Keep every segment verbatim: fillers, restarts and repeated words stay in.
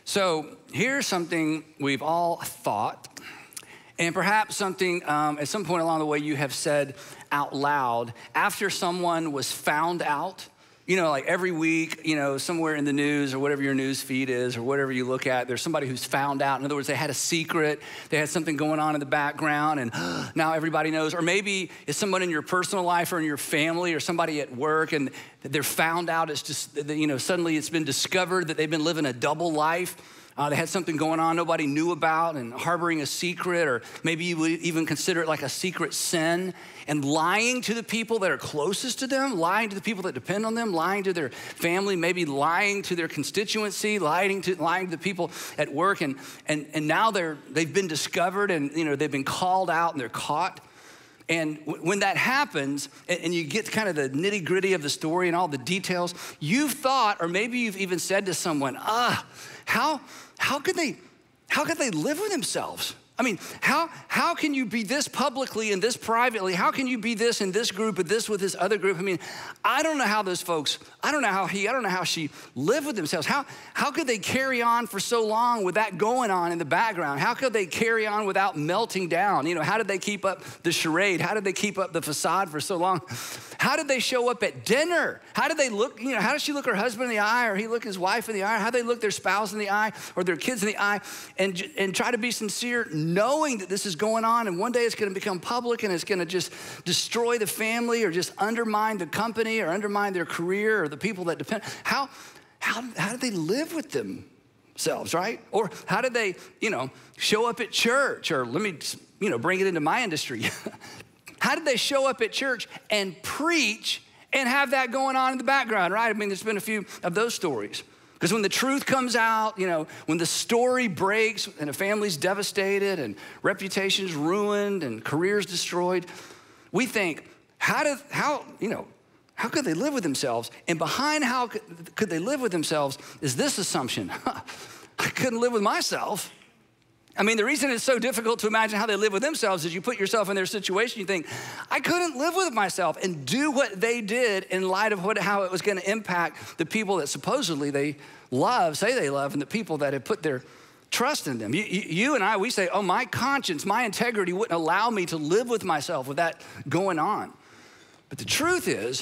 So here's something we've all thought, and perhaps something um, at some point along the way you have said out loud after someone was found out. You know, like every week, you know, somewhere in the news or whatever your news feed is or whatever you look at, there's somebody who's found out. In other words, they had a secret, they had something going on in the background, and now everybody knows. Or maybe it's someone in your personal life or in your family or somebody at work, and they're found out. It's just, you know, suddenly it's been discovered that they've been living a double life. Uh, they had something going on nobody knew about and harboring a secret, or maybe you would even consider it like a secret sin, and lying to the people that are closest to them, lying to the people that depend on them, lying to their family, maybe lying to their constituency, lying to lying to the people at work, and and and now they're they've been discovered, and you know they've been called out and they're caught. And w- when that happens, and, and you get kind of the nitty gritty of the story and all the details, you've thought, or maybe you've even said to someone, ah, how how could they how could they live with themselves? I mean, how how can you be this publicly and this privately? How can you be this in this group and this with this other group? I mean, I don't know how those folks, I don't know how he, I don't know how she live with themselves. How how could they carry on for so long with that going on in the background? How could they carry on without melting down? You know, how did they keep up the charade? How did they keep up the facade for so long? How did they show up at dinner? How did they look, you know, how did she look her husband in the eye, or he look his wife in the eye? How did they look their spouse in the eye or their kids in the eye, and, and try to be sincere, knowing that this is going on and one day it's gonna become public and it's gonna just destroy the family or just undermine the company or undermine their career or the people that depend? How, how, how did they live with themselves, right? Or how did they, you know, show up at church? Or let me, you know, bring it into my industry. How did they show up at church and preach and have that going on in the background, right? I mean, there's been a few of those stories. Because when the truth comes out, you know, when the story breaks and a family's devastated and reputation's ruined and careers destroyed, we think, how did, how, you know, how could they live with themselves? And behind how could, could they live with themselves is this assumption: I couldn't live with myself. I mean, the reason it's so difficult to imagine how they live with themselves is you put yourself in their situation, you think, I couldn't live with myself and do what they did in light of what, how it was gonna impact the people that supposedly they love, say they love, and the people that have put their trust in them. You, you, you and I, we say, oh, my conscience, my integrity wouldn't allow me to live with myself with that going on. But the truth is,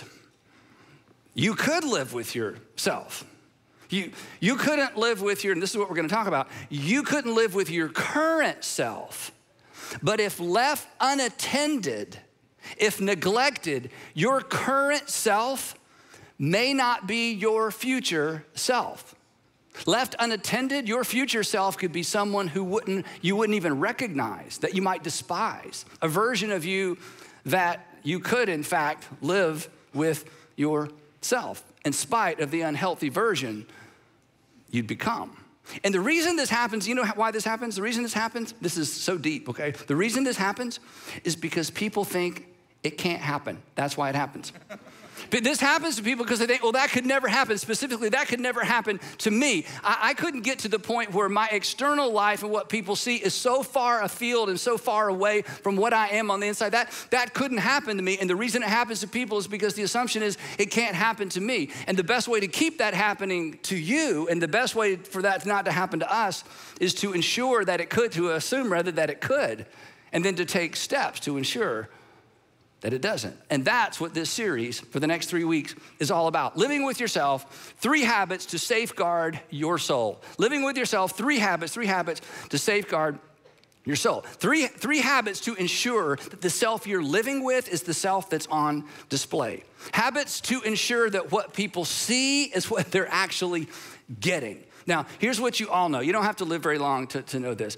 you could live with yourself. You, you couldn't live with your, and this is what we're gonna talk about, you couldn't live with your current self. But if left unattended, if neglected, your current self may not be your future self. Left unattended, your future self could be someone who wouldn't, you wouldn't even recognize, that you might despise, a version of you that you could, in fact, live with yourself, in spite of the unhealthy version you'd become. And the reason this happens, you know why this happens? The reason this happens, this is so deep, okay? The reason this happens is because people think it can't happen. That's why it happens. But this happens to people because they think, well, that could never happen. Specifically, that could never happen to me. I, I couldn't get to the point where my external life and what people see is so far afield and so far away from what I am on the inside. That, that couldn't happen to me. And the reason it happens to people is because the assumption is it can't happen to me. And the best way to keep that happening to you, and the best way for that not to happen to us, is to ensure that it could, to assume rather that it could, and then to take steps to ensure that it doesn't. And that's what this series for the next three weeks is all about. Living with yourself, three habits to safeguard your soul. Living with yourself, three habits, three habits to safeguard your soul. Three, three habits to ensure that the self you're living with is the self that's on display. Habits to ensure that what people see is what they're actually getting. Now, here's what you all know. You don't have to live very long to, to know this.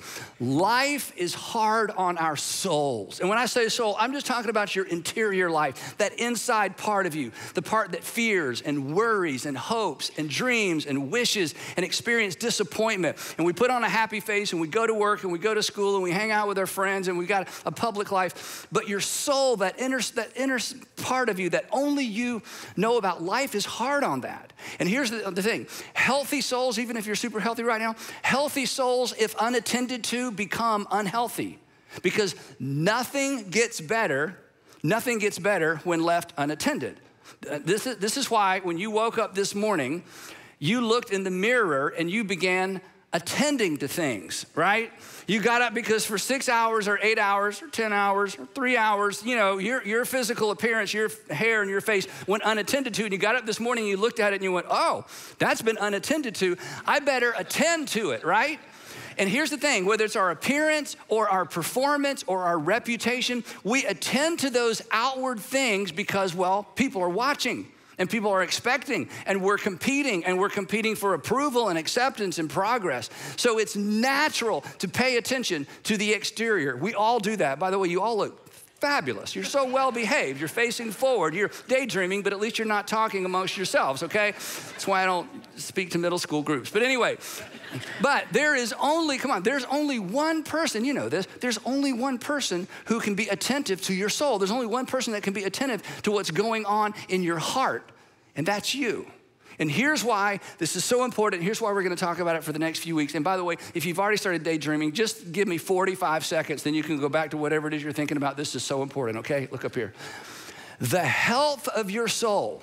Life is hard on our souls. And when I say soul, I'm just talking about your interior life, that inside part of you, the part that fears and worries and hopes and dreams and wishes and experience disappointment. And we put on a happy face and we go to work and we go to school and we hang out with our friends and we got a public life. But your soul, that inner, that inner part of you that only you know about, life is hard on that. And here's the, the thing. Healthy souls, even if you're super healthy right now, healthy souls, if unattended to, become unhealthy, because nothing gets better, nothing gets better when left unattended. Uh, this is, this is why when you woke up this morning, you looked in the mirror and you began attending to things, right? You got up because for six hours or eight hours or ten hours or three hours, you know, your, your physical appearance, your hair and your face went unattended to, and you got up this morning and you looked at it and you went, oh, that's been unattended to. I better attend to it, right? And here's the thing, whether it's our appearance or our performance or our reputation, we attend to those outward things because, well, people are watching. And people are expecting, and we're competing, and we're competing for approval and acceptance and progress. So it's natural to pay attention to the exterior. We all do that. By the way, you all look fabulous. You're so well behaved. You're facing forward. You're daydreaming, but at least you're not talking amongst yourselves, okay? That's why I don't speak to middle school groups. But anyway, but there is only, come on, there's only one person, you know this, there's only one person who can be attentive to your soul. There's only one person that can be attentive to what's going on in your heart, and that's you. And here's why this is so important. Here's why we're gonna talk about it for the next few weeks. And by the way, if you've already started daydreaming, just give me forty-five seconds, then you can go back to whatever it is you're thinking about. This is so important, okay? Look up here. The health of your soul,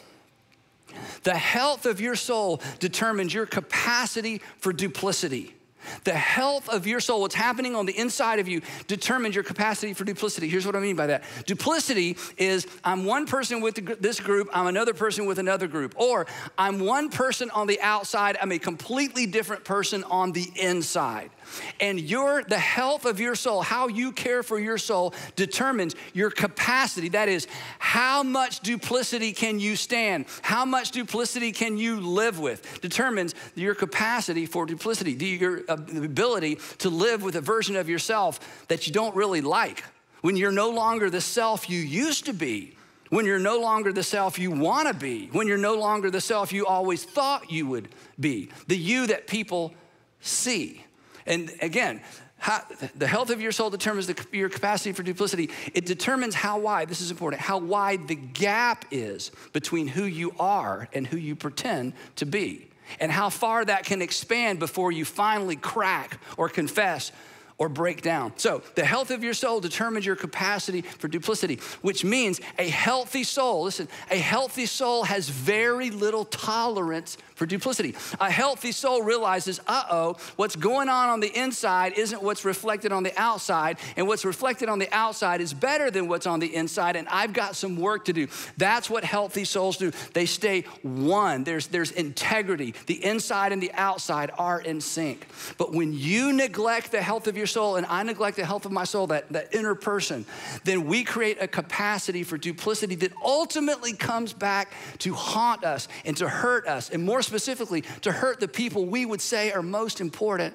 the health of your soul determines your capacity for duplicity. The health of your soul, what's happening on the inside of you, determines your capacity for duplicity. Here's what I mean by that. Duplicity is I'm one person with this group, I'm another person with another group. Or I'm one person on the outside, I'm a completely different person on the inside. And your, the health of your soul, how you care for your soul, determines your capacity. That is, how much duplicity can you stand? How much duplicity can you live with? Determines your capacity for duplicity, your ability to live with a version of yourself that you don't really like. When you're no longer the self you used to be. When you're no longer the self you want to be. When you're no longer the self you always thought you would be. The you that people see. And again, how, the health of your soul determines the, your capacity for duplicity. It determines how wide, this is important, how wide the gap is between who you are and who you pretend to be. And how far that can expand before you finally crack or confess or break down. So the health of your soul determines your capacity for duplicity, which means a healthy soul, listen, a healthy soul has very little tolerance for duplicity. A healthy soul realizes, uh-oh, what's going on on the inside isn't what's reflected on the outside, and what's reflected on the outside is better than what's on the inside, and I've got some work to do. That's what healthy souls do. They stay one. There's, there's integrity. The inside and the outside are in sync. But when you neglect the health of your soul, and I neglect the health of my soul, that, that inner person, then we create a capacity for duplicity that ultimately comes back to haunt us and to hurt us, and more specifically, to hurt the people we would say are most important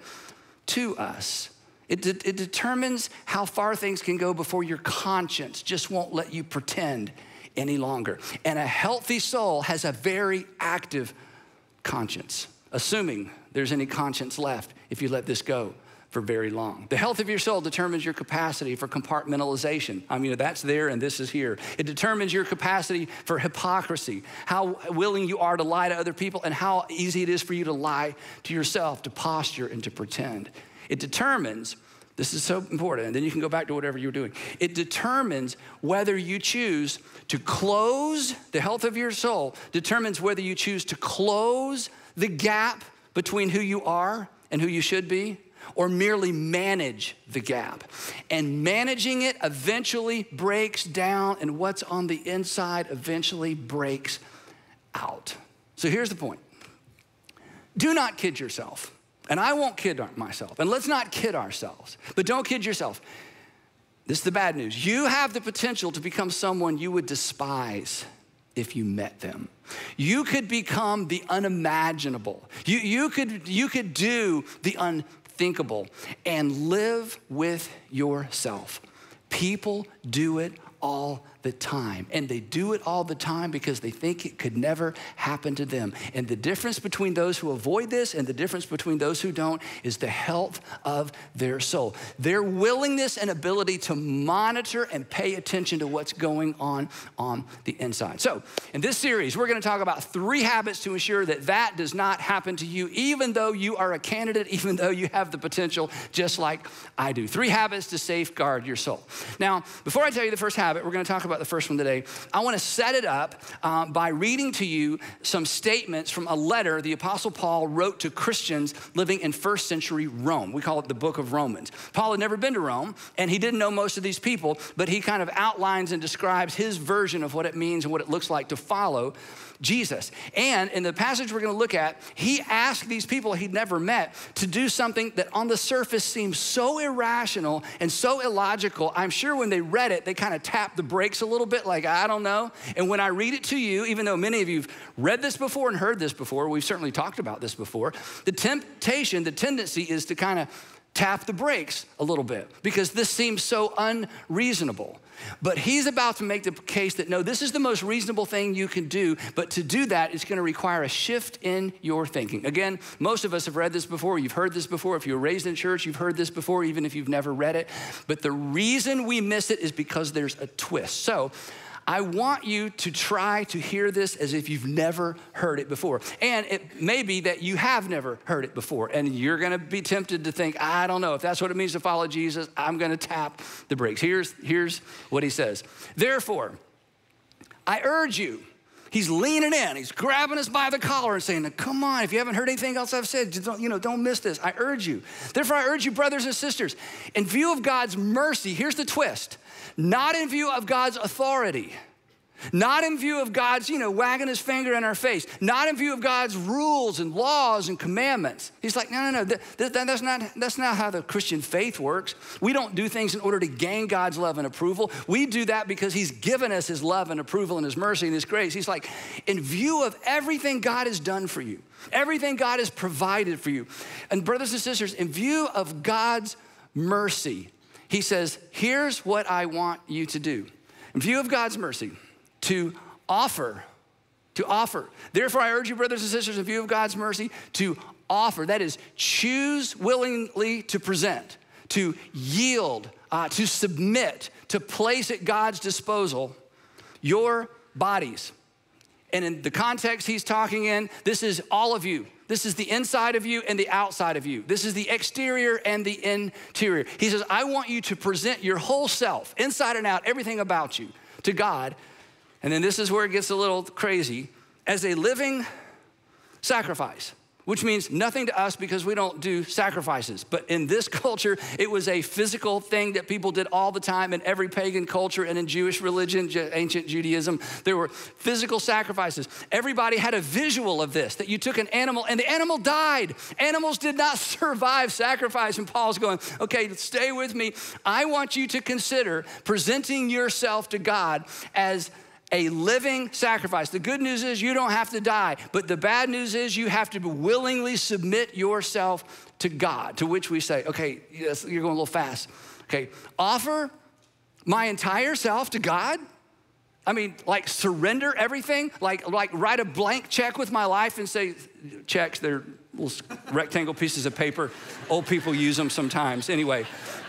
to us. It, de- it determines how far things can go before your conscience just won't let you pretend any longer. And a healthy soul has a very active conscience, assuming there's any conscience left if you let this go for very long. The health of your soul determines your capacity for compartmentalization. I mean, that's there and this is here. It determines your capacity for hypocrisy, how willing you are to lie to other people and how easy it is for you to lie to yourself, to posture and to pretend. It determines, this is so important, and then you can go back to whatever you're doing. It determines whether you choose to close, the health of your soul determines whether you choose to close the gap between who you are and who you should be, or merely manage the gap. And managing it eventually breaks down, and what's on the inside eventually breaks out. So here's the point. Do not kid yourself. And I won't kid myself. And let's not kid ourselves. But don't kid yourself. This is the bad news. You have the potential to become someone you would despise if you met them. You could become the unimaginable. You, you, could, you could do the unthinkable and live with yourself. People do it all the time. And they do it all the time because they think it could never happen to them. And the difference between those who avoid this and the difference between those who don't is the health of their soul. Their willingness and ability to monitor and pay attention to what's going on on the inside. So in this series, we're gonna talk about three habits to ensure that that does not happen to you, even though you are a candidate, even though you have the potential, just like I do. Three habits to safeguard your soul. Now, before I tell you the first habit, we're gonna talk about about the first one today. I want to set it up um, by reading to you some statements from a letter the Apostle Paul wrote to Christians living in first century Rome. We call it the book of Romans. Paul had never been to Rome, and he didn't know most of these people, but he kind of outlines and describes his version of what it means and what it looks like to follow Jesus. And in the passage we're going to look at, he asked these people he'd never met to do something that on the surface seems so irrational and so illogical. I'm sure when they read it, they kind of tapped the brakes a little bit, like, I don't know. And when I read it to you, even though many of you have read this before and heard this before, we've certainly talked about this before, the temptation, the tendency is to kind of tap the brakes a little bit because this seems so unreasonable. But he's about to make the case that no, this is the most reasonable thing you can do, but to do that, it's gonna require a shift in your thinking. Again, most of us have read this before, you've heard this before. If you were raised in church, you've heard this before, even if you've never read it. But the reason we miss it is because there's a twist. So I want you to try to hear this as if you've never heard it before. And it may be that you have never heard it before, and you're gonna be tempted to think, I don't know, if that's what it means to follow Jesus, I'm gonna tap the brakes. Here's, here's what he says. Therefore, I urge you, he's leaning in, he's grabbing us by the collar and saying, come on, if you haven't heard anything else I've said, just don't, you know, don't miss this. I urge you. Therefore, I urge you, brothers and sisters, in view of God's mercy, here's the twist, not in view of God's authority, not in view of God's, you know, wagging his finger in our face, not in view of God's rules and laws and commandments. He's like, no, no, no, that, that, that's, not, that's not how the Christian faith works. We don't do things in order to gain God's love and approval. We do that because he's given us his love and approval and his mercy and his grace. He's like, in view of everything God has done for you, everything God has provided for you, and brothers and sisters, in view of God's mercy, he says, here's what I want you to do. In view of God's mercy, to offer, to offer. Therefore, I urge you, brothers and sisters, in view of God's mercy, to offer. That is, choose willingly to present, to yield, uh, to submit, to place at God's disposal your bodies. And in the context he's talking in, this is all of you. This is the inside of you and the outside of you. This is the exterior and the interior. He says, I want you to present your whole self, inside and out, everything about you, to God. And then this is where it gets a little crazy, as a living sacrifice, which means nothing to us because we don't do sacrifices. But in this culture, it was a physical thing that people did all the time in every pagan culture and in Jewish religion, ancient Judaism. There were physical sacrifices. Everybody had a visual of this, that you took an animal and the animal died. Animals did not survive sacrifice. And Paul's going, okay, stay with me. I want you to consider presenting yourself to God as a living sacrifice. The good news is you don't have to die, but the bad news is you have to willingly submit yourself to God, to which we say, okay, yes, you're going a little fast. Okay, offer my entire self to God? I mean, like surrender everything? Like, like write a blank check with my life and say, checks, they're little rectangle pieces of paper. Old people use them sometimes. Anyway,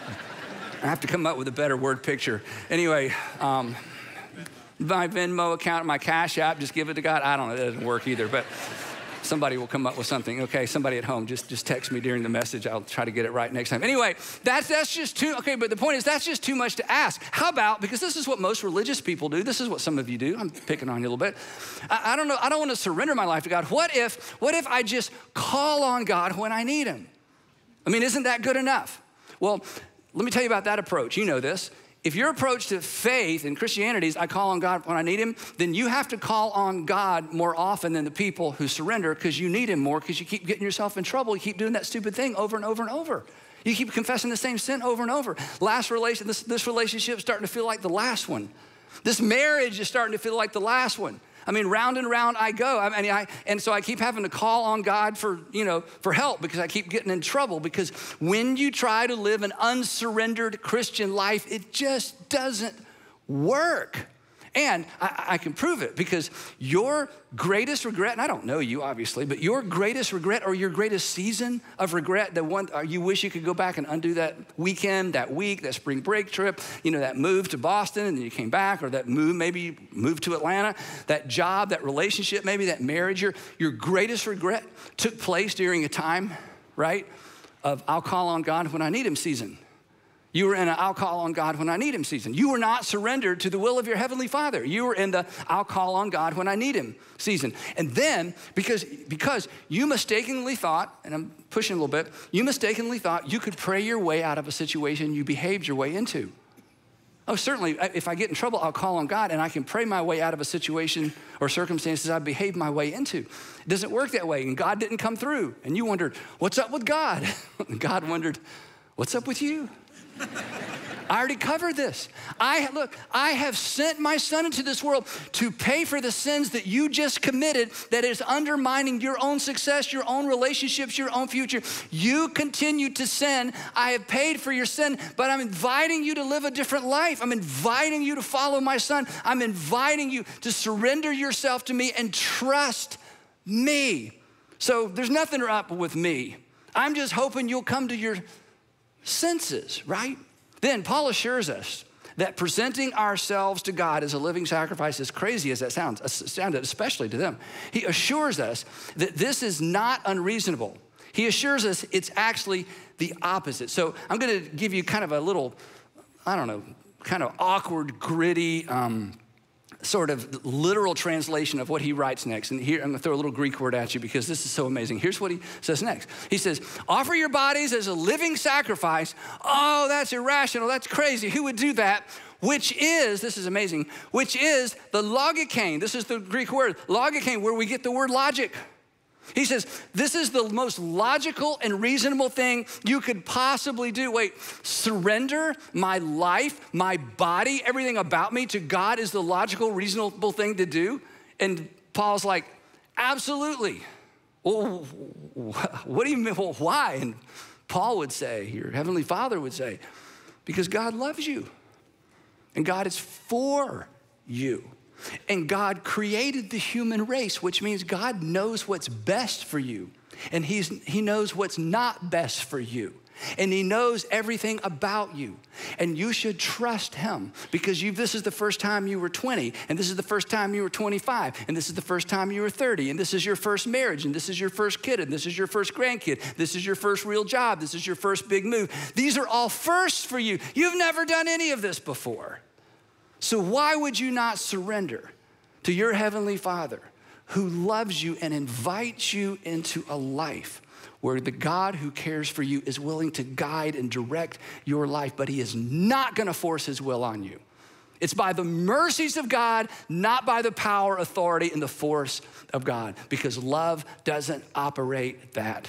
I have to come up with a better word picture. Anyway, um, my Venmo account, my Cash App, just give it to God. I don't know, that doesn't work either, but somebody will come up with something. Okay, somebody at home, just, just text me during the message. I'll try to get it right next time. Anyway, that's, that's just too, okay, but the point is that's just too much to ask. How about, because this is what most religious people do. This is what some of you do. I'm picking on you a little bit. I, I don't know, I don't want to surrender my life to God. What if, what if I just call on God when I need him? I mean, isn't that good enough? Well, let me tell you about that approach. You know this. If your approach to faith and Christianity is I call on God when I need him, then you have to call on God more often than the people who surrender because you need him more because you keep getting yourself in trouble. You keep doing that stupid thing over and over and over. You keep confessing the same sin over and over. Last relation, this, this relationship is starting to feel like the last one. This marriage is starting to feel like the last one. I mean, round and round I go. I mean, I, and so I keep having to call on God for, you know, for help because I keep getting in trouble because when you try to live an unsurrendered Christian life, it just doesn't work. And I, I can prove it because your greatest regret, and I don't know you obviously, but your greatest regret or your greatest season of regret, the one you wish you could go back and undo that weekend, that week, that spring break trip, you know, that move to Boston and then you came back, or that move, maybe moved to Atlanta, that job, that relationship, maybe that marriage, your, your greatest regret took place during a time, right, of I'll call on God when I need him season. You were in an I'll call on God when I need him season. You were not surrendered to the will of your heavenly Father. You were in the I'll call on God when I need him season. And then, because, because you mistakenly thought, and I'm pushing a little bit, you mistakenly thought you could pray your way out of a situation you behaved your way into. Oh, certainly, if I get in trouble, I'll call on God and I can pray my way out of a situation or circumstances I behaved my way into. It doesn't work that way, and God didn't come through. And you wondered, what's up with God? God wondered, what's up with you? I already covered this. I look, I have sent my son into this world to pay for the sins that you just committed that is undermining your own success, your own relationships, your own future. You continue to sin. I have paid for your sin, but I'm inviting you to live a different life. I'm inviting you to follow my son. I'm inviting you to surrender yourself to me and trust me. So there's nothing up with me. I'm just hoping you'll come to your senses, right? Then Paul assures us that presenting ourselves to God as a living sacrifice, as crazy as that sounds, sounded especially to them, he assures us that this is not unreasonable. He assures us it's actually the opposite. So I'm gonna give you kind of a little, I don't know, kind of awkward, gritty, um, sort of literal translation of what he writes next. And here, I'm gonna throw a little Greek word at you because this is so amazing. Here's what he says next. He says, offer your bodies as a living sacrifice. Oh, that's irrational, that's crazy. Who would do that? Which is, this is amazing, which is the logikane. This is the Greek word, logikane, where we get the word logic. He says, this is the most logical and reasonable thing you could possibly do. Wait, surrender my life, my body, everything about me to God is the logical, reasonable thing to do? And Paul's like, absolutely. Well, what do you mean? Well, why? And Paul would say, your heavenly Father would say, because God loves you and God is for you. And God created the human race, which means God knows what's best for you. And he's, he knows what's not best for you. And he knows everything about you. And you should trust him because you, this is the first time you were twenty, and this is the first time you were twenty-five, and this is the first time you were thirty, and this is your first marriage, and this is your first kid, and this is your first grandkid. This is your first real job. This is your first big move. These are all firsts for you. You've never done any of this before. So why would you not surrender to your heavenly Father who loves you and invites you into a life where the God who cares for you is willing to guide and direct your life, but he is not gonna force his will on you. It's by the mercies of God, not by the power, authority, and the force of God, because love doesn't operate that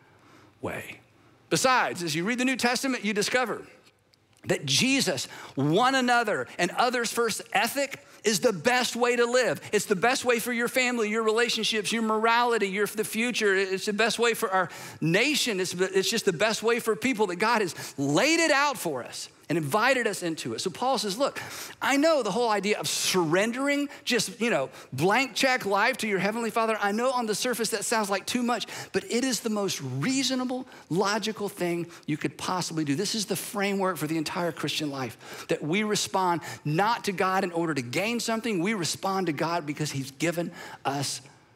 way. Besides, as you read the New Testament, you discover that Jesus, one another, and others first ethic is the best way to live. It's the best way for your family, your relationships, your morality, your the future. It's the best way for our nation. It's, it's just the best way for people that God has laid it out for us and invited us into it. So Paul says, look, I know the whole idea of surrendering, just, you know, blank check life to your heavenly Father. I know on the surface that sounds like too much, but it is the most reasonable, logical thing you could possibly do. This is the framework for the entire Christian life, that we respond not to God in order to gain something. We respond to God because he's given us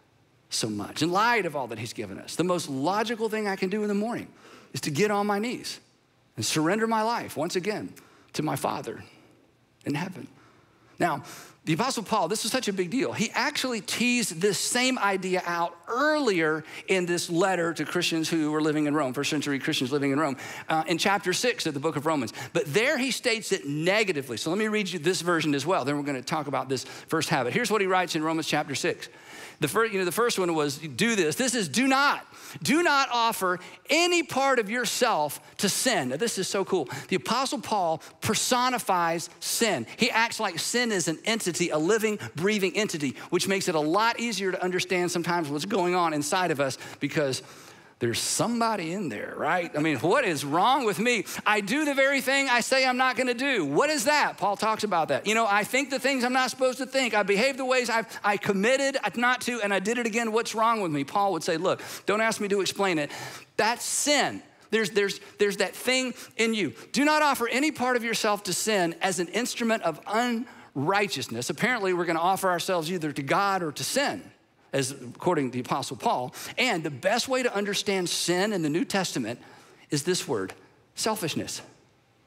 so much. In light of all that he's given us, the most logical thing I can do in the morning is to get on my knees and surrender my life once again to my Father in heaven. Now, the Apostle Paul, this is such a big deal. He actually teased this same idea out earlier in this letter to Christians who were living in Rome, first century Christians living in Rome, uh, in chapter six of the book of Romans. But there he states it negatively. So let me read you this version as well. Then we're gonna talk about this first habit. Here's what he writes in Romans chapter six. The first, you know, the first one was do this. This is do not. Do not offer any part of yourself to sin. Now, this is so cool. The Apostle Paul personifies sin. He acts like sin is an entity, a living, breathing entity, which makes it a lot easier to understand sometimes what's going on inside of us because there's somebody in there, right? I mean, what is wrong with me? I do the very thing I say I'm not gonna do. What is that? Paul talks about that. You know, I think the things I'm not supposed to think. I behave the ways I've, I committed not to, and I did it again. What's wrong with me? Paul would say, look, don't ask me to explain it. That's sin. There's, there's, there's that thing in you. Do not offer any part of yourself to sin as an instrument of unrighteousness. Apparently, we're gonna offer ourselves either to God or to sin, as according to the Apostle Paul. And the best way to understand sin in the New Testament is this word, selfishness.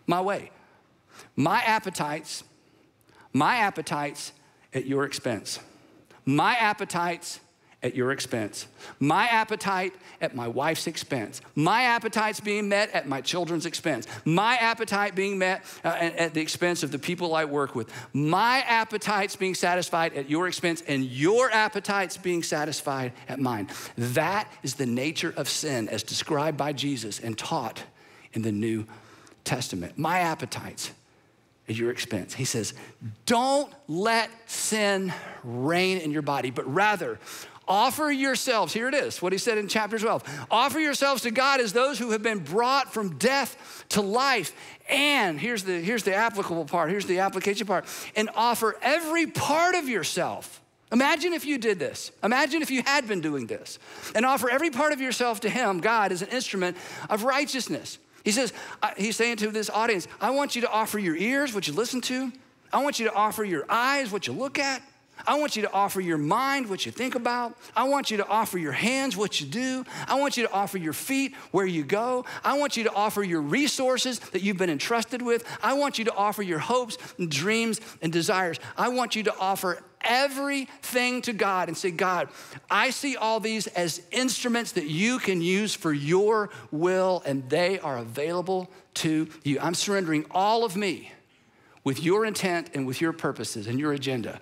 my way. My appetites, my appetites at your expense. My appetites at your expense. My appetite at my wife's expense. My appetites being met at my children's expense. My appetite being met uh, at the expense of the people I work with. My appetites being satisfied at your expense, and your appetites being satisfied at mine. That is the nature of sin as described by Jesus and taught in the New Testament. My appetites at your expense. He says, don't let sin reign in your body, but rather offer yourselves, here it is, what he said in chapter twelve, offer yourselves to God as those who have been brought from death to life. And here's the, here's the applicable part, here's the application part, and offer every part of yourself. Imagine if you did this. Imagine if you had been doing this, and offer every part of yourself to him, God, as an instrument of righteousness. He says, he's saying to this audience, I want you to offer your ears, what you listen to. I want you to offer your eyes, what you look at. I want you to offer your mind, what you think about. I want you to offer your hands, what you do. I want you to offer your feet, where you go. I want you to offer your resources that you've been entrusted with. I want you to offer your hopes and dreams and desires. I want you to offer everything to God and say, God, I see all these as instruments that you can use for your will, and they are available to you. I'm surrendering all of me with your intent and with your purposes and your agenda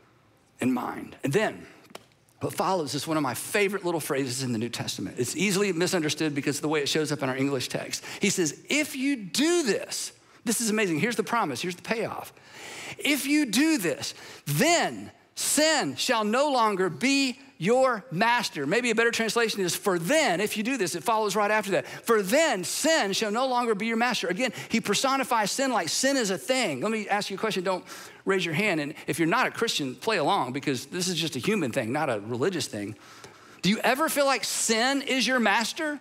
in mind. And then what follows is one of my favorite little phrases in the New Testament. It's easily misunderstood because of the way it shows up in our English text. He says, if you do this, this is amazing. Here's the promise. Here's the payoff. If you do this, then sin shall no longer be your master. Maybe a better translation is, for then, if you do this, it follows right after that. For then, sin shall no longer be your master. Again, he personifies sin like sin is a thing. Let me ask you a question. Don't raise your hand. And if you're not a Christian, play along, because this is just a human thing, not a religious thing. Do you ever feel like sin is your master?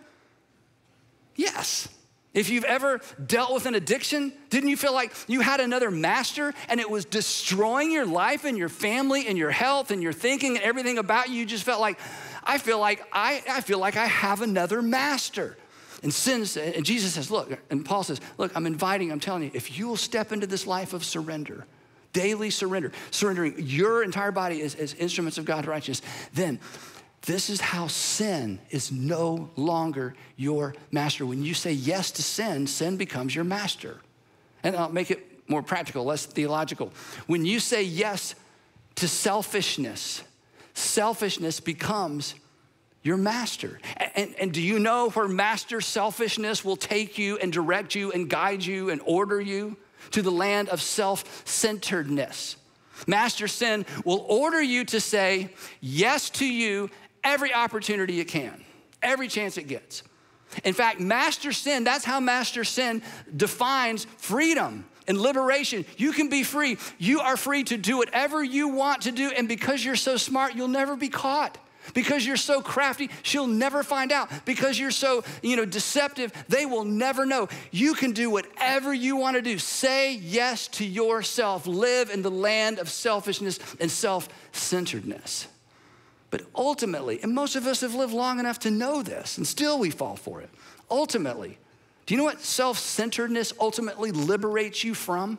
Yes. If you've ever dealt with an addiction, didn't you feel like you had another master and it was destroying your life and your family and your health and your thinking and everything about you? You just felt like, I feel like I, I feel like I have another master. And sin, and Jesus says, look, and Paul says, look, I'm inviting, I'm telling you, if you will step into this life of surrender, daily surrender, surrendering your entire body as, as instruments of God's righteousness, then this is how sin is no longer your master. When you say yes to sin, sin becomes your master. And I'll make it more practical, less theological. When you say yes to selfishness, selfishness becomes your master. And, and, and do you know where master selfishness will take you and direct you and guide you and order you? To the land of self-centeredness. Master sin will order you to say yes to you every opportunity it can, every chance it gets. In fact, master sin, that's how master sin defines freedom and liberation. You can be free. You are free to do whatever you want to do, and because you're so smart, you'll never be caught. Because you're so crafty, she'll never find out. Because you're so, you know, deceptive, they will never know. You can do whatever you want to do. Say yes to yourself. Live in the land of selfishness and self-centeredness. But ultimately, and most of us have lived long enough to know this, and still we fall for it. Ultimately, do you know what self-centeredness ultimately liberates you from?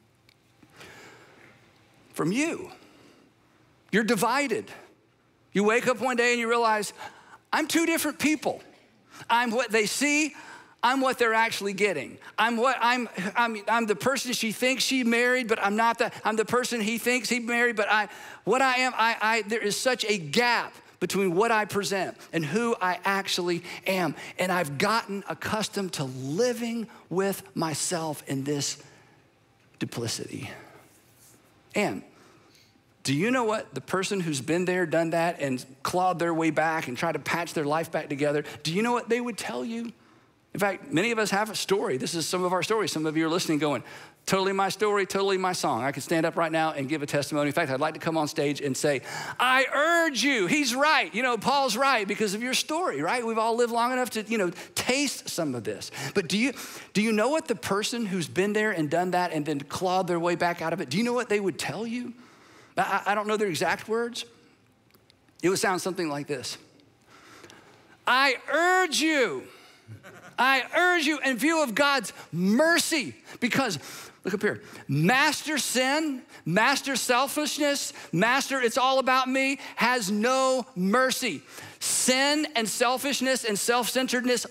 From you. You're divided. You wake up one day and you realize, I'm two different people. I'm what they see, I'm what they're actually getting. I'm what I'm I'm I'm the person she thinks she married, but I'm not that. I'm the person he thinks he married, but I what I am, I I there is such a gap between what I present and who I actually am. And I've gotten accustomed to living with myself in this duplicity. And do you know what the person who's been there, done that, and clawed their way back and tried to patch their life back together, do you know what they would tell you? In fact, many of us have a story. This is some of our stories. Some of you are listening going, totally my story, totally my song. I could stand up right now and give a testimony. In fact, I'd like to come on stage and say, I urge you, he's right. You know, Paul's right because of your story, right? We've all lived long enough to, you know, taste some of this. But do you, do you know what the person who's been there and done that and then clawed their way back out of it, do you know what they would tell you? I, I don't know their exact words. It would sound something like this. I urge you I urge you in view of God's mercy, because look up here, master sin, master selfishness, master it's all about me, has no mercy. Sin and selfishness and self-centeredness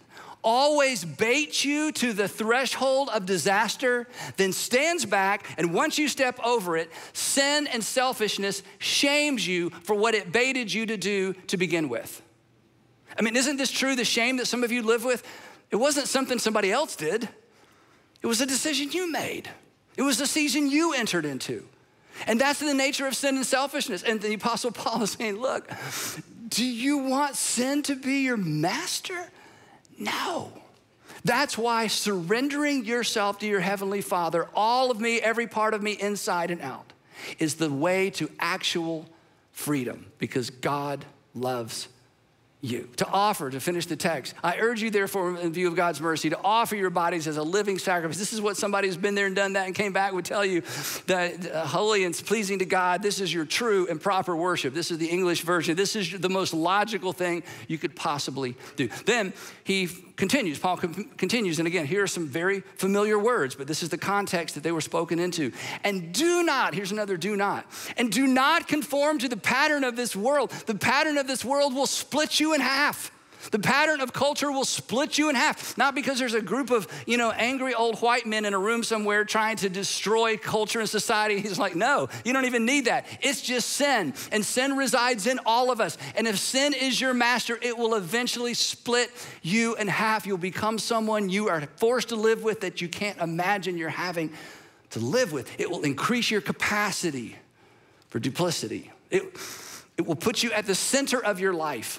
always baits you to the threshold of disaster, then stands back, and once you step over it, sin and selfishness shames you for what it baited you to do to begin with. I mean, isn't this true, the shame that some of you live with? It wasn't something somebody else did. It was a decision you made. It was a season you entered into. And that's the nature of sin and selfishness. And the Apostle Paul is saying, look, do you want sin to be your master? No. That's why surrendering yourself to your Heavenly Father, all of me, every part of me, inside and out, is the way to actual freedom, because God loves you. To offer, to finish the text, I urge you therefore in view of God's mercy to offer your bodies as a living sacrifice. This is what somebody who's been there and done that and came back would tell you, that uh, holy and pleasing to God, this is your true and proper worship. This is the English version. This is the most logical thing you could possibly do. Then he continues, Paul continues, and again, here are some very familiar words, but this is the context that they were spoken into. And do not, here's another do not, and do not conform to the pattern of this world. The pattern of this world will split you in half. The pattern of culture will split you in half, not because there's a group of, you know, angry old white men in a room somewhere trying to destroy culture and society. He's like, no, you don't even need that. It's just sin, and sin resides in all of us. And if sin is your master, it will eventually split you in half. You'll become someone you are forced to live with that you can't imagine you're having to live with. It will increase your capacity for duplicity. It, it will put you at the center of your life.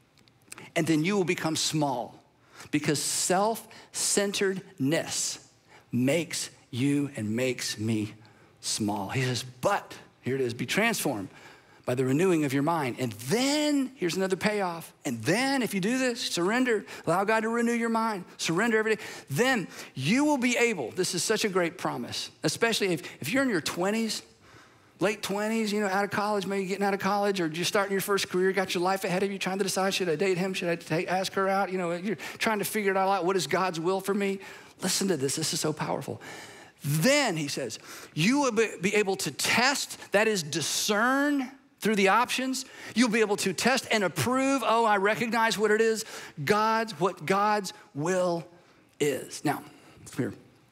And then you will become small, because self-centeredness makes you and makes me small. He says, but, here it is, be transformed by the renewing of your mind. And then, here's another payoff. And then if you do this, surrender, allow God to renew your mind, surrender every day, then you will be able, this is such a great promise, especially if, if you're in your twenties, late twenties, you know, out of college, maybe getting out of college, or just starting your first career, got your life ahead of you, trying to decide, should I date him? Should I take, ask her out? You know, you're trying to figure it all out. What is God's will for me? Listen to this. This is so powerful. Then, he says, you will be able to test, that is discern through the options. You'll be able to test and approve, oh, I recognize what it is, God's, what God's will is. Now, here,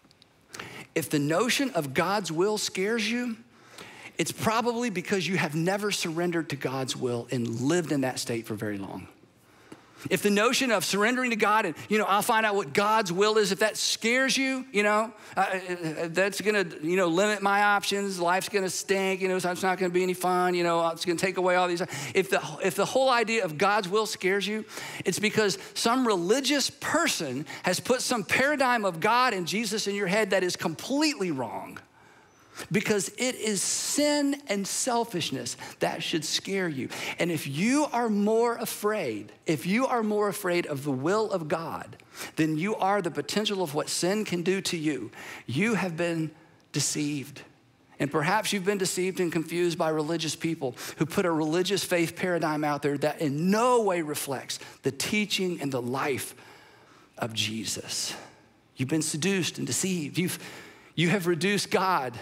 if the notion of God's will scares you, it's probably because you have never surrendered to God's will and lived in that state for very long. If the notion of surrendering to God and, you know, I'll find out what God's will is, if that scares you, you know, uh, that's gonna, you know, limit my options. Life's gonna stink, you know, so it's not gonna be any fun, you know, it's gonna take away all these. If the, if the whole idea of God's will scares you, it's because some religious person has put some paradigm of God and Jesus in your head that is completely wrong. Because it is sin and selfishness that should scare you. And if you are more afraid, if you are more afraid of the will of God than you are the potential of what sin can do to you, you have been deceived. And perhaps you've been deceived and confused by religious people who put a religious faith paradigm out there that in no way reflects the teaching and the life of Jesus. You've been seduced and deceived. You've, you have reduced God.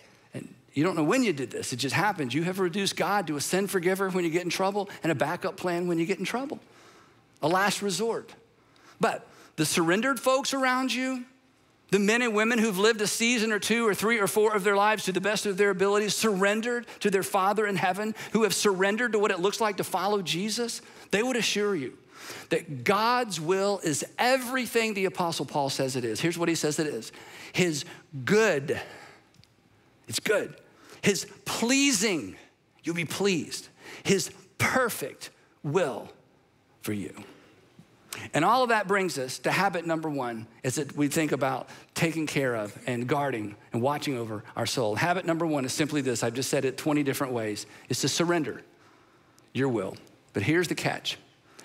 You don't know when you did this, it just happened. You have reduced God to a sin forgiver when you get in trouble and a backup plan when you get in trouble, a last resort. But the surrendered folks around you, the men and women who've lived a season or two or three or four of their lives to the best of their abilities, surrendered to their Father in heaven, who have surrendered to what it looks like to follow Jesus, they would assure you that God's will is everything the Apostle Paul says it is. Here's what he says it is. His good, it's good. His pleasing, you'll be pleased. His perfect will for you. And all of that brings us to habit number one, is that we think about taking care of and guarding and watching over our soul. Habit number one is simply this. I've just said it twenty different ways. It's to surrender your will. But here's the catch.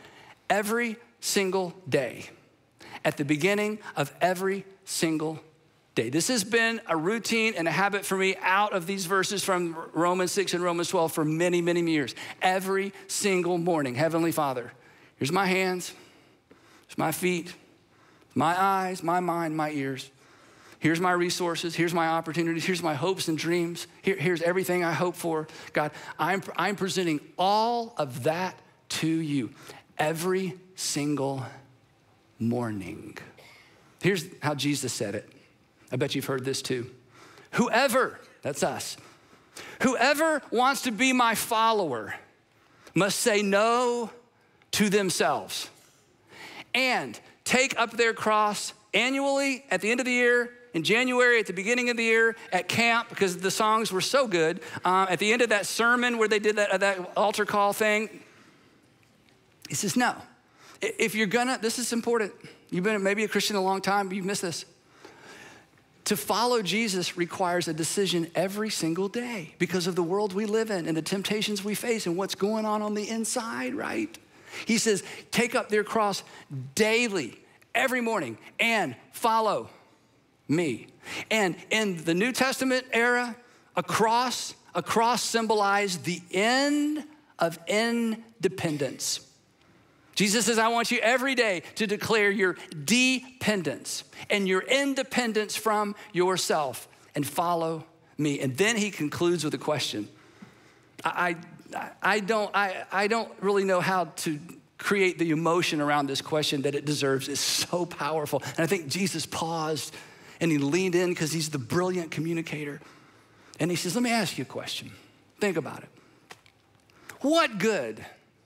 Every single day, at the beginning of every single day, this has been a routine and a habit for me out of these verses from Romans six and Romans twelve for many, many years. Every single morning, Heavenly Father, here's my hands, It's my feet, my eyes, my mind, my ears. Here's my resources. Here's my opportunities. Here's my hopes and dreams. Here, here's everything I hope for. God, I'm, I'm presenting all of that to you every single morning. Here's how Jesus said it. I bet you've heard this too. Whoever, that's us, whoever wants to be my follower must say no to themselves and take up their cross annually at the end of the year, in January, at the beginning of the year, at camp, because the songs were so good. Uh, at the end of that sermon where they did that, uh, that altar call thing, he says, no. If you're gonna, this is important. You've been maybe a Christian a long time, but you've missed this. To follow Jesus requires a decision every single day because of the world we live in and the temptations we face and what's going on on the inside, right? He says, take up their cross daily, every morning, and follow me. And in the New Testament era, a cross, a cross symbolized the end of independence. Jesus says, I want you every day to declare your dependence and your independence from yourself and follow me. And then he concludes with a question. I, I, I, don't, I, I don't really know how to create the emotion around this question that it deserves. It's so powerful. And I think Jesus paused and he leaned in because he's the brilliant communicator. And he says, let me ask you a question. Think about it. What good?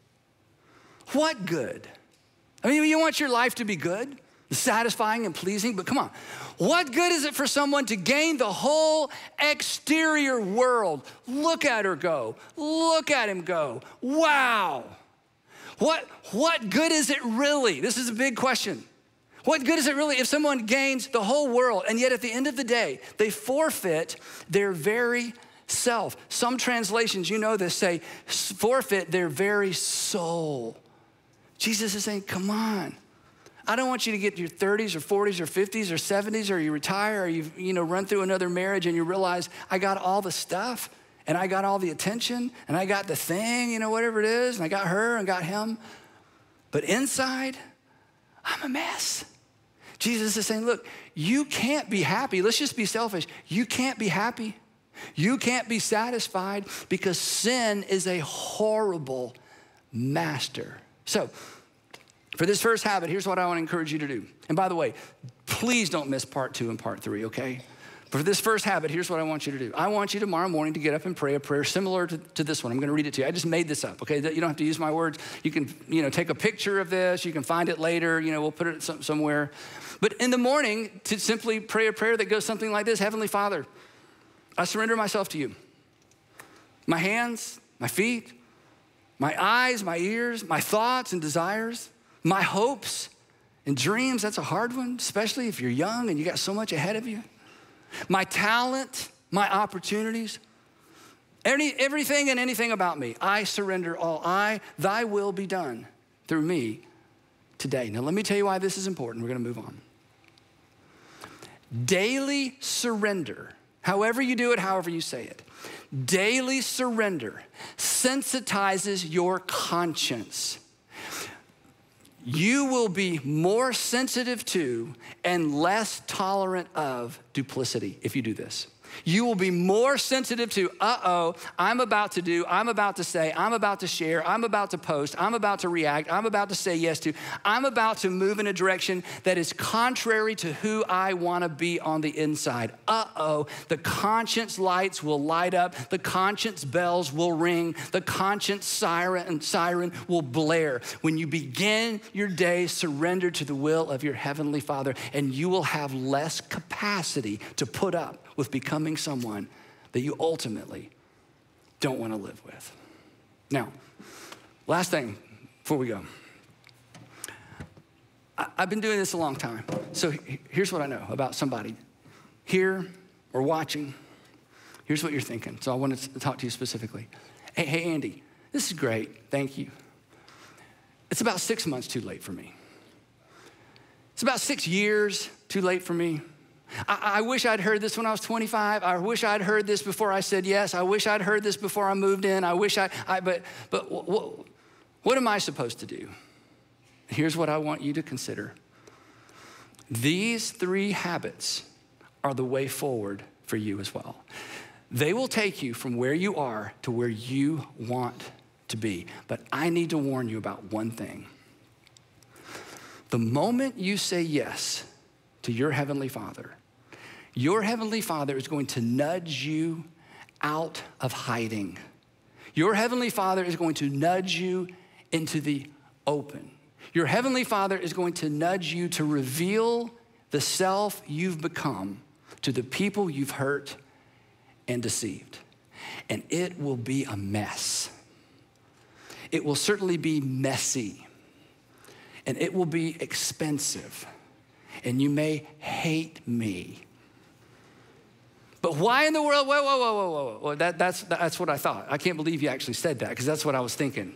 What good? I mean, you want your life to be good, satisfying and pleasing, but come on. What good is it for someone to gain the whole exterior world? Look at her go. Look at him go. Wow. What, what good is it really? This is a big question. What good is it really if someone gains the whole world and yet at the end of the day, they forfeit their very self? Some translations, you know this, say forfeit their very soul. Jesus is saying, come on. I don't want you to get to your thirties or forties or fifties or seventies or you retire or you you know run through another marriage and you realize I got all the stuff and I got all the attention and I got the thing, you know, whatever it is, and I got her and got him. But inside, I'm a mess. Jesus is saying, look, you can't be happy. Let's just be selfish. You can't be happy. You can't be satisfied because sin is a horrible master. So for this first habit, here's what I want to encourage you to do. And by the way, please don't miss part two and part three, okay? For this first habit, here's what I want you to do. I want you tomorrow morning to get up and pray a prayer similar to, to this one. I'm gonna read it to you. I just made this up, okay? You don't have to use my words. You can, you know, take a picture of this. You can find it later. You know, we'll put it some, somewhere. But in the morning, to simply pray a prayer that goes something like this: Heavenly Father, I surrender myself to you. My hands, my feet, my eyes, my ears, my thoughts and desires, my hopes and dreams. That's a hard one, especially if you're young and you got so much ahead of you. My talent, my opportunities, any, everything and anything about me, I surrender all. I, thy will be done through me today. Now let me tell you why this is important. We're gonna move on. Daily surrender, however you do it, however you say it, daily surrender sensitizes your conscience. You will be more sensitive to and less tolerant of duplicity if you do this. You will be more sensitive to, uh-oh, I'm about to do, I'm about to say, I'm about to share, I'm about to post, I'm about to react, I'm about to say yes to, I'm about to move in a direction that is contrary to who I wanna be on the inside. Uh-oh, the conscience lights will light up, the conscience bells will ring, the conscience siren and siren will blare when you begin your day surrendered to the will of your Heavenly Father, and you will have less capacity to put up with becoming someone that you ultimately don't want to live with. Now, last thing before we go. I, I've been doing this a long time. So here's what I know about somebody here or watching. Here's what you're thinking. So I wanted to talk to you specifically. Hey, hey, Andy, this is great. Thank you. It's about six months too late for me. It's about six years too late for me. I, I wish I'd heard this when I was twenty-five. I wish I'd heard this before I said yes. I wish I'd heard this before I moved in. I wish I, I but, but what, what am I supposed to do? here's what I want you to consider. These three habits are the way forward for you as well. They will take you from where you are to where you want to be. But I need to warn you about one thing. The moment you say yes to your Heavenly Father, your Heavenly Father is going to nudge you out of hiding. Your Heavenly Father is going to nudge you into the open. Your Heavenly Father is going to nudge you to reveal the self you've become to the people you've hurt and deceived. And it will be a mess. It will certainly be messy. And it will be expensive. And you may hate me. But why in the world? Whoa, whoa, whoa, whoa, whoa. Well, that, that's, that's what I thought. I can't believe you actually said that, because that's what I was thinking.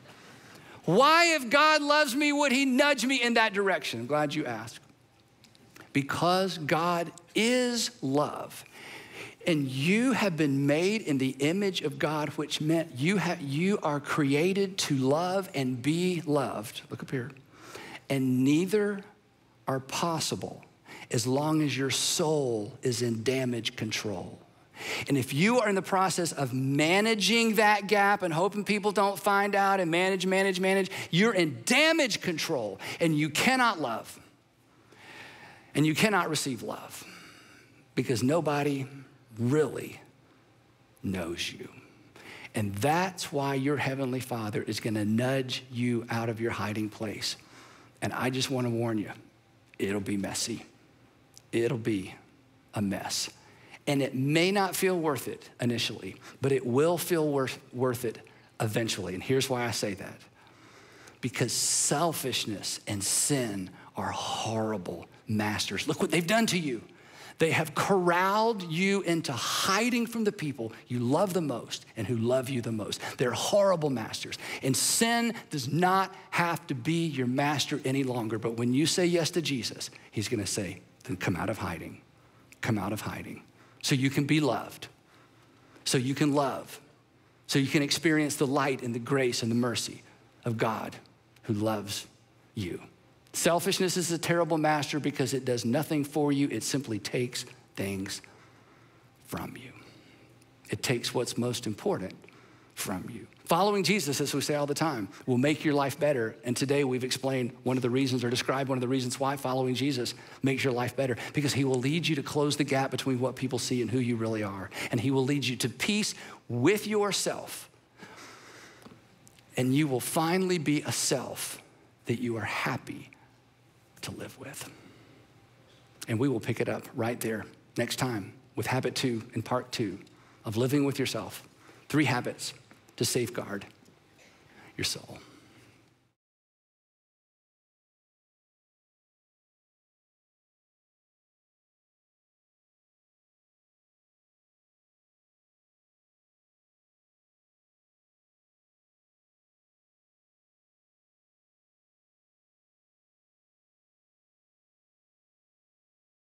Why, if God loves me, would he nudge me in that direction? I'm glad you asked. Because God is love. And you have been made in the image of God, which meant you, have, you are created to love and be loved. Look up here. And neither are possible as long as your soul is in damage control. And if you are in the process of managing that gap and hoping people don't find out and manage, manage, manage, you're in damage control and you cannot love. And you cannot receive love because nobody really knows you. And that's why your Heavenly Father is gonna nudge you out of your hiding place. And I just wanna warn you, it'll be messy. It'll be a mess. And it may not feel worth it initially, but it will feel worth, worth it eventually. And here's why I say that. Because selfishness and sin are horrible masters. Look what they've done to you. They have corralled you into hiding from the people you love the most and who love you the most. They're horrible masters. And sin does not have to be your master any longer. But when you say yes to Jesus, he's gonna say, then come out of hiding. Come out of hiding. So you can be loved. So you can love. So you can experience the light and the grace and the mercy of God who loves you. Selfishness is a terrible master because it does nothing for you. It simply takes things from you. It takes what's most important from you. Following Jesus, as we say all the time, will make your life better. And today we've explained one of the reasons or described one of the reasons why following Jesus makes your life better, because he will lead you to close the gap between what people see and who you really are. And he will lead you to peace with yourself. And you will finally be a self that you are happy to live with. And we will pick it up right there next time with habit two and part two of living with yourself. Three habits to safeguard your soul.